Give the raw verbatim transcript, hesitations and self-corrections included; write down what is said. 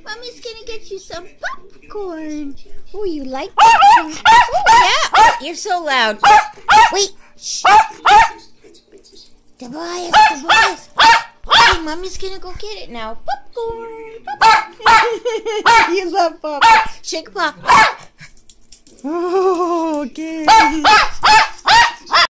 Mommy's gonna get you some popcorn. Oh, you like popcorn? Oh, yeah. Oh, you're so loud. Wait. Shh. Tobias, Tobias. Okay, Mommy's gonna go get it now. Popcorn. Popcorn. You love popcorn. Shake pop. Oh, okay.